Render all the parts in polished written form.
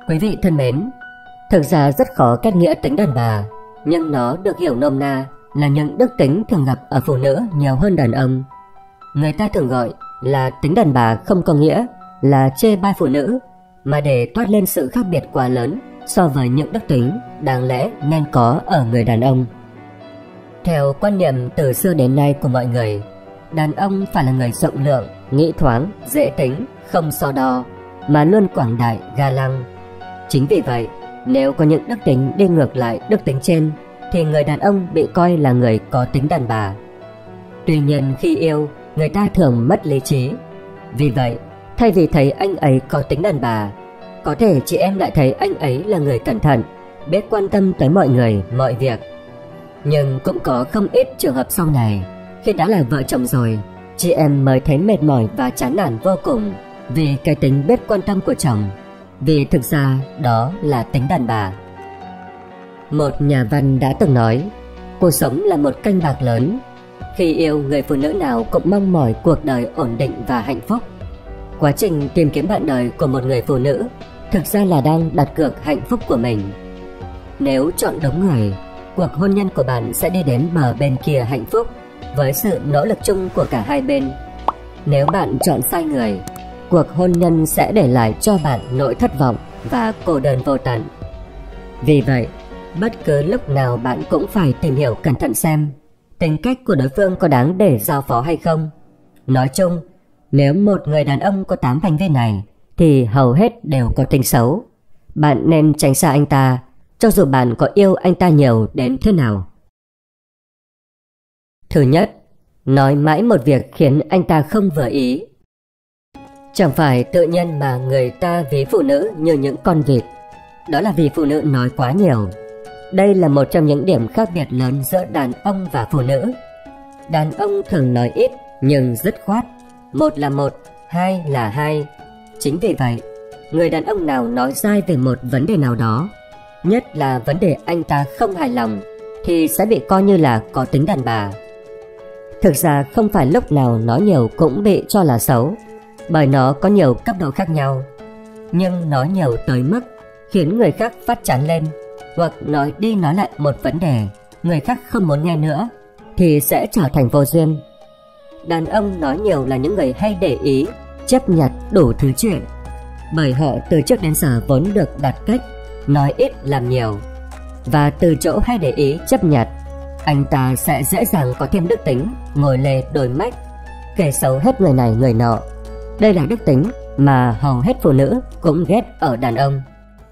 Quý vị thân mến, thực ra rất khó kết nghĩa tính đàn bà, nhưng nó được hiểu nôm na là những đức tính thường gặp ở phụ nữ nhiều hơn đàn ông. Người ta thường gọi là tính đàn bà không có nghĩa là chê bai phụ nữ, mà để toát lên sự khác biệt quá lớn so với những đức tính đáng lẽ nên có ở người đàn ông. Theo quan niệm từ xưa đến nay của mọi người, đàn ông phải là người rộng lượng, nghĩ thoáng, dễ tính, không so đo, mà luôn quảng đại, ga lăng. Chính vì vậy, nếu có những đức tính đi ngược lại đức tính trên, thì người đàn ông bị coi là người có tính đàn bà. Tuy nhiên khi yêu, người ta thường mất lý trí. Vì vậy, thay vì thấy anh ấy có tính đàn bà, có thể chị em lại thấy anh ấy là người cẩn thận, biết quan tâm tới mọi người, mọi việc. Nhưng cũng có không ít trường hợp sau này, khi đã là vợ chồng rồi, chị em mới thấy mệt mỏi và chán nản vô cùng vì cái tính biết quan tâm của chồng, vì thực ra đó là tính đàn bà. Một nhà văn đã từng nói, cuộc sống là một canh bạc lớn. Khi yêu, người phụ nữ nào cũng mong mỏi cuộc đời ổn định và hạnh phúc. Quá trình tìm kiếm bạn đời của một người phụ nữ thực ra là đang đặt cược hạnh phúc của mình. Nếu chọn đúng người, cuộc hôn nhân của bạn sẽ đi đến bờ bên kia hạnh phúc với sự nỗ lực chung của cả hai bên. Nếu bạn chọn sai người, cuộc hôn nhân sẽ để lại cho bạn nỗi thất vọng và cô đơn vô tận. Vì vậy, bất cứ lúc nào bạn cũng phải tìm hiểu cẩn thận xem tính cách của đối phương có đáng để giao phó hay không. Nói chung, nếu một người đàn ông có 8 thành viên này thì hầu hết đều có tính xấu. Bạn nên tránh xa anh ta, cho dù bạn có yêu anh ta nhiều đến thế nào. Thứ nhất, nói mãi một việc khiến anh ta không vừa ý. Chẳng phải tự nhiên mà người ta ví phụ nữ như những con vịt. Đó là vì phụ nữ nói quá nhiều. Đây là một trong những điểm khác biệt lớn giữa đàn ông và phụ nữ. Đàn ông thường nói ít nhưng dứt khoát, một là một, hai là hai. Chính vì vậy, người đàn ông nào nói dai về một vấn đề nào đó, nhất là vấn đề anh ta không hài lòng, thì sẽ bị coi như là có tính đàn bà. Thực ra không phải lúc nào nói nhiều cũng bị cho là xấu, bởi nó có nhiều cấp độ khác nhau. Nhưng nói nhiều tới mức khiến người khác phát chán lên, hoặc nói đi nói lại một vấn đề người khác không muốn nghe nữa, thì sẽ trở thành vô duyên. Đàn ông nói nhiều là những người hay để ý, chấp nhặt đủ thứ chuyện, bởi họ từ trước đến giờ vốn được đặt cách nói ít làm nhiều. Và từ chỗ hay để ý chấp nhặt, anh ta sẽ dễ dàng có thêm đức tính ngồi lê đồi mách, kể xấu hết người này người nọ. Đây là đức tính mà hầu hết phụ nữ cũng ghét ở đàn ông.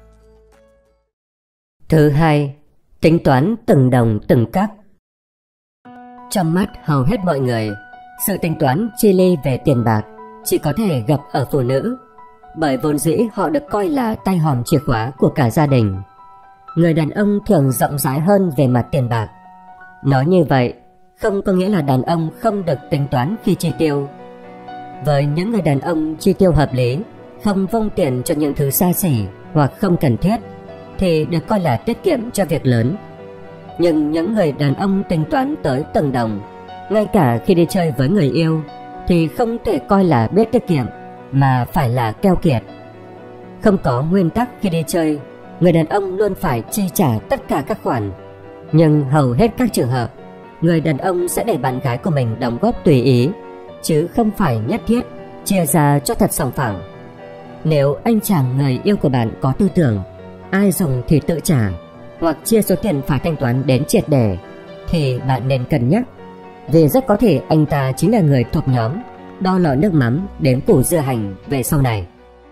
Thứ hai, tính toán từng đồng từng cắc. Trong mắt hầu hết mọi người, sự tính toán chi ly về tiền bạc chỉ có thể gặp ở phụ nữ, bởi vốn dĩ họ được coi là tay hòm chìa khóa của cả gia đình. Người đàn ông thường rộng rãi hơn về mặt tiền bạc. Nói như vậy không có nghĩa là đàn ông không được tính toán khi chi tiêu. Với những người đàn ông chi tiêu hợp lý, không vung tiền cho những thứ xa xỉ hoặc không cần thiết, thì được coi là tiết kiệm cho việc lớn. Nhưng những người đàn ông tính toán tới từng đồng, ngay cả khi đi chơi với người yêu, thì không thể coi là biết tiết kiệm, mà phải là keo kiệt. Không có nguyên tắc khi đi chơi, người đàn ông luôn phải chi trả tất cả các khoản. Nhưng hầu hết các trường hợp, người đàn ông sẽ để bạn gái của mình đóng góp tùy ý, chứ không phải nhất thiết chia ra cho thật sòng phẳng. Nếu anh chàng người yêu của bạn có tư tưởng ai dùng thì tự trả, hoặc chia số tiền phải thanh toán đến triệt để, thì bạn nên cân nhắc, vì rất có thể anh ta chính là người thuộc nhóm đo lọ nước mắm đến củ dưa hành về sau này.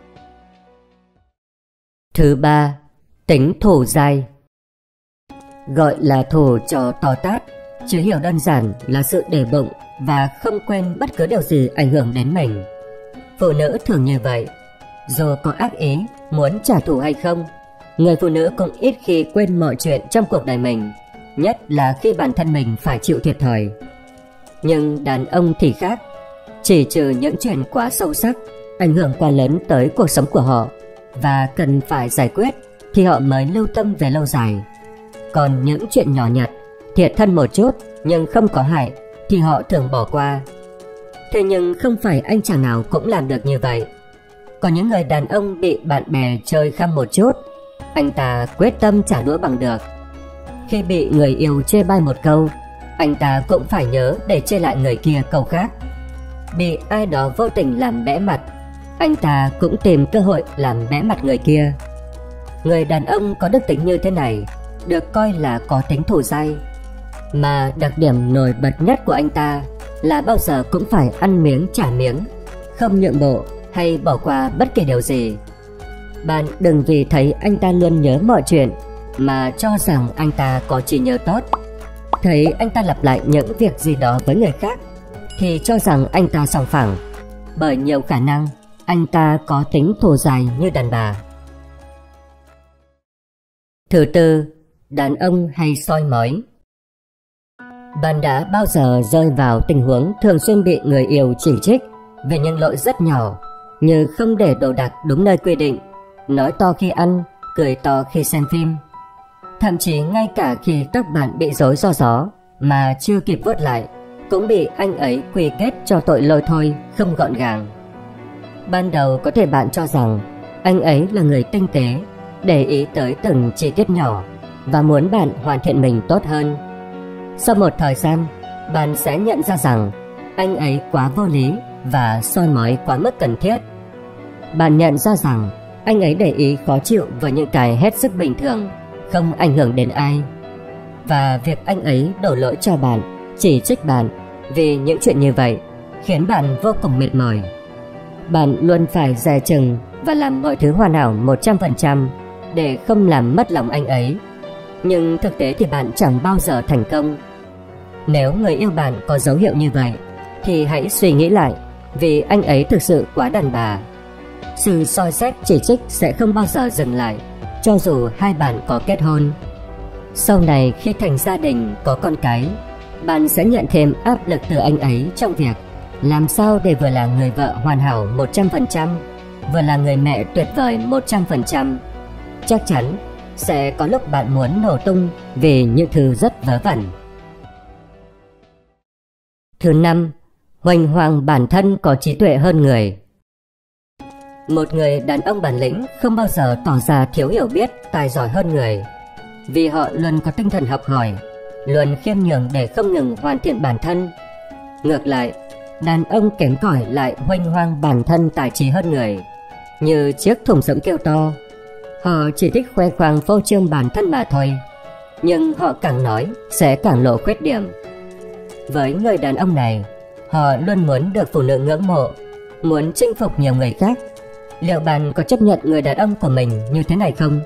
Thứ ba, tính thù dai. Gọi là thù cho to tát, chứ hiểu đơn giản là sự để bụng và không quên bất cứ điều gì ảnh hưởng đến mình. Phụ nữ thường như vậy, dù có ác ý muốn trả thù hay không, người phụ nữ cũng ít khi quên mọi chuyện trong cuộc đời mình, nhất là khi bản thân mình phải chịu thiệt thòi. Nhưng đàn ông thì khác, chỉ trừ những chuyện quá sâu sắc, ảnh hưởng quá lớn tới cuộc sống của họ và cần phải giải quyết, thì họ mới lưu tâm về lâu dài. Còn những chuyện nhỏ nhặt, thiệt thân một chút nhưng không có hại, thì họ thường bỏ qua. Thế nhưng không phải anh chàng nào cũng làm được như vậy. Có những người đàn ông bị bạn bè chơi khăm một chút, anh ta quyết tâm trả đũa bằng được. Khi bị người yêu chê bai một câu, anh ta cũng phải nhớ để chê lại người kia câu khác. Bị ai đó vô tình làm bẽ mặt, anh ta cũng tìm cơ hội làm bẽ mặt người kia. Người đàn ông có đức tính như thế này được coi là có tính thù dai, mà đặc điểm nổi bật nhất của anh ta là bao giờ cũng phải ăn miếng trả miếng, không nhượng bộ hay bỏ qua bất kỳ điều gì. Bạn đừng vì thấy anh ta luôn nhớ mọi chuyện mà cho rằng anh ta có trí nhớ tốt. Thấy anh ta lặp lại những việc gì đó với người khác thì cho rằng anh ta sòng phẳng, bởi nhiều khả năng anh ta có tính thù dai như đàn bà. Thứ tư, đàn ông hay soi mói. Bạn đã bao giờ rơi vào tình huống thường xuyên bị người yêu chỉ trích về những lỗi rất nhỏ, như không để đồ đạc đúng nơi quy định, nói to khi ăn, cười to khi xem phim, thậm chí ngay cả khi tóc bạn bị rối do gió mà chưa kịp vuốt lại cũng bị anh ấy quy kết cho tội lôi thôi, không gọn gàng. Ban đầu có thể bạn cho rằng anh ấy là người tinh tế, để ý tới từng chi tiết nhỏ và muốn bạn hoàn thiện mình tốt hơn. Sau một thời gian, bạn sẽ nhận ra rằng anh ấy quá vô lý và soi mói quá mức cần thiết. Bạn nhận ra rằng anh ấy để ý khó chịu với những cái hết sức bình thường, không ảnh hưởng đến ai. Và việc anh ấy đổ lỗi cho bạn, chỉ trích bạn vì những chuyện như vậy khiến bạn vô cùng mệt mỏi. Bạn luôn phải dè chừng và làm mọi thứ hoàn hảo 100% để không làm mất lòng anh ấy. Nhưng thực tế thì bạn chẳng bao giờ thành công. Nếu người yêu bạn có dấu hiệu như vậy thì hãy suy nghĩ lại, vì anh ấy thực sự quá đàn bà. Sự soi xét chỉ trích sẽ không bao giờ dừng lại, cho dù hai bạn có kết hôn. Sau này khi thành gia đình, có con cái, bạn sẽ nhận thêm áp lực từ anh ấy trong việc làm sao để vừa là người vợ hoàn hảo 100%, vừa là người mẹ tuyệt vời 100%. Chắc chắn sẽ có lúc bạn muốn nổ tung vì những thứ rất vớ vẩn. Thứ năm, huênh hoang bản thân có trí tuệ hơn người. Một người đàn ông bản lĩnh không bao giờ tỏ ra thiếu hiểu biết, tài giỏi hơn người, vì họ luôn có tinh thần học hỏi, luôn khiêm nhường để không ngừng hoàn thiện bản thân. Ngược lại, đàn ông kém cỏi lại huênh hoang bản thân tài trí hơn người, như chiếc thùng rỗng kêu to. Họ chỉ thích khoe khoang phô trương bản thân mà thôi, nhưng họ càng nói sẽ càng lộ khuyết điểm. Với người đàn ông này, họ luôn muốn được phụ nữ ngưỡng mộ, muốn chinh phục nhiều người khác. Liệu bạn có chấp nhận người đàn ông của mình như thế này không?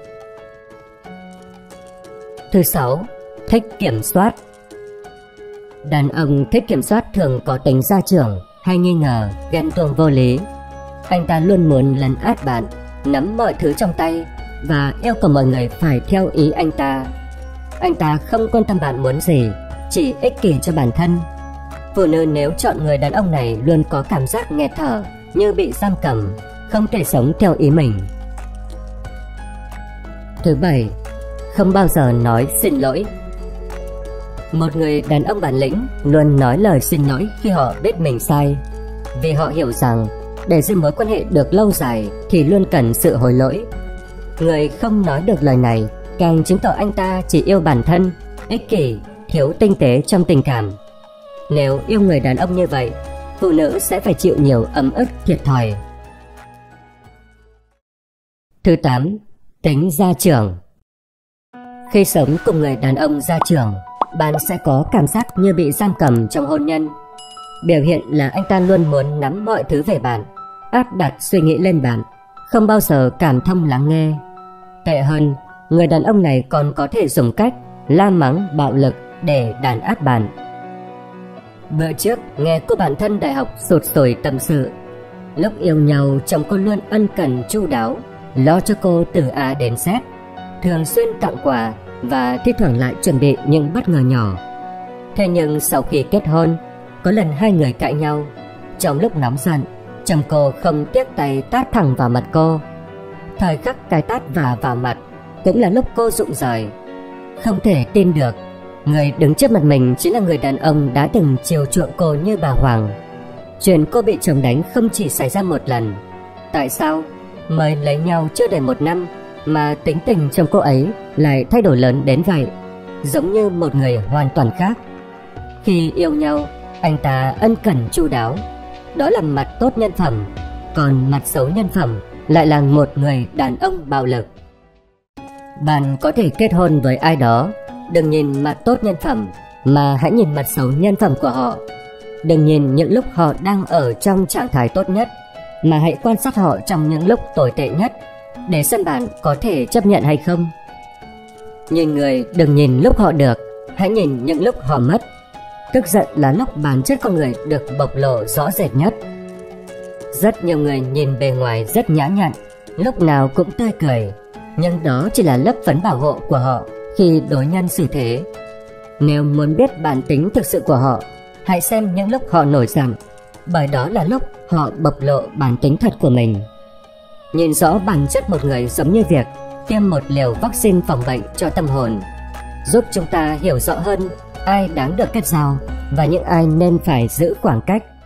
Thứ sáu, thích kiểm soát. Đàn ông thích kiểm soát thường có tính gia trưởng, hay nghi ngờ, ghen tuông vô lý. Anh ta luôn muốn lấn át bạn, nắm mọi thứ trong tay và yêu cầu mọi người phải theo ý anh ta. Anh ta không quan tâm bạn muốn gì, chỉ ích kỷ cho bản thân. Phụ nữ nếu chọn người đàn ông này luôn có cảm giác nghẹt thở, như bị giam cầm, không thể sống theo ý mình. Thứ bảy, không bao giờ nói xin lỗi. Một người đàn ông bản lĩnh luôn nói lời xin lỗi khi họ biết mình sai, vì họ hiểu rằng để giữ mối quan hệ được lâu dài thì luôn cần sự hối lỗi. Người không nói được lời này càng chứng tỏ anh ta chỉ yêu bản thân, ích kỷ, thiếu tinh tế trong tình cảm. Nếu yêu người đàn ông như vậy, phụ nữ sẽ phải chịu nhiều ấm ức, thiệt thòi. Thứ 8, tính gia trưởng. Khi sống cùng người đàn ông gia trưởng, bạn sẽ có cảm giác như bị giam cầm trong hôn nhân. Biểu hiện là anh ta luôn muốn nắm mọi thứ về bạn, áp đặt suy nghĩ lên bạn, không bao giờ cảm thông lắng nghe. Tệ hơn, người đàn ông này còn có thể dùng cách la mắng, bạo lực để đàn áp bạn. Bữa trước nghe cô bạn thân đại học sụt sùi tâm sự, lúc yêu nhau chồng cô luôn ân cần chu đáo, lo cho cô từ A đến Z, thường xuyên tặng quà và thi thoảng lại chuẩn bị những bất ngờ nhỏ. Thế nhưng sau khi kết hôn, có lần hai người cãi nhau. Trong lúc nóng giận, chồng cô không tiếc tay tát thẳng vào mặt cô. Thời khắc cái tát vào mặt cũng là lúc cô rụng rời. Không thể tin được, người đứng trước mặt mình chính là người đàn ông đã từng chiều chuộng cô như bà hoàng. Chuyện cô bị chồng đánh không chỉ xảy ra một lần, tại sao mới lấy nhau chưa đầy 1 năm mà tính tình trong cô ấy lại thay đổi lớn đến vậy, giống như một người hoàn toàn khác. Khi yêu nhau, anh ta ân cần chu đáo, đó là mặt tốt nhân phẩm, còn mặt xấu nhân phẩm lại là một người đàn ông bạo lực. Bạn có thể kết hôn với ai đó, đừng nhìn mặt tốt nhân phẩm mà hãy nhìn mặt xấu nhân phẩm của họ. Đừng nhìn những lúc họ đang ở trong trạng thái tốt nhất, mà hãy quan sát họ trong những lúc tồi tệ nhất để xem bạn có thể chấp nhận hay không. Nhìn người đừng nhìn lúc họ được, hãy nhìn những lúc họ mất. Tức giận là lúc bản chất con người được bộc lộ rõ rệt nhất. Rất nhiều người nhìn bề ngoài rất nhã nhặn, lúc nào cũng tươi cười, nhưng đó chỉ là lớp phấn bảo hộ của họ khi đối nhân xử thế. Nếu muốn biết bản tính thực sự của họ, hãy xem những lúc họ nổi giận, bởi đó là lúc họ bộc lộ bản tính thật của mình. Nhìn rõ bản chất một người giống như việc tiêm một liều vaccine phòng bệnh cho tâm hồn, giúp chúng ta hiểu rõ hơn ai đáng được kết giao và những ai nên phải giữ khoảng cách.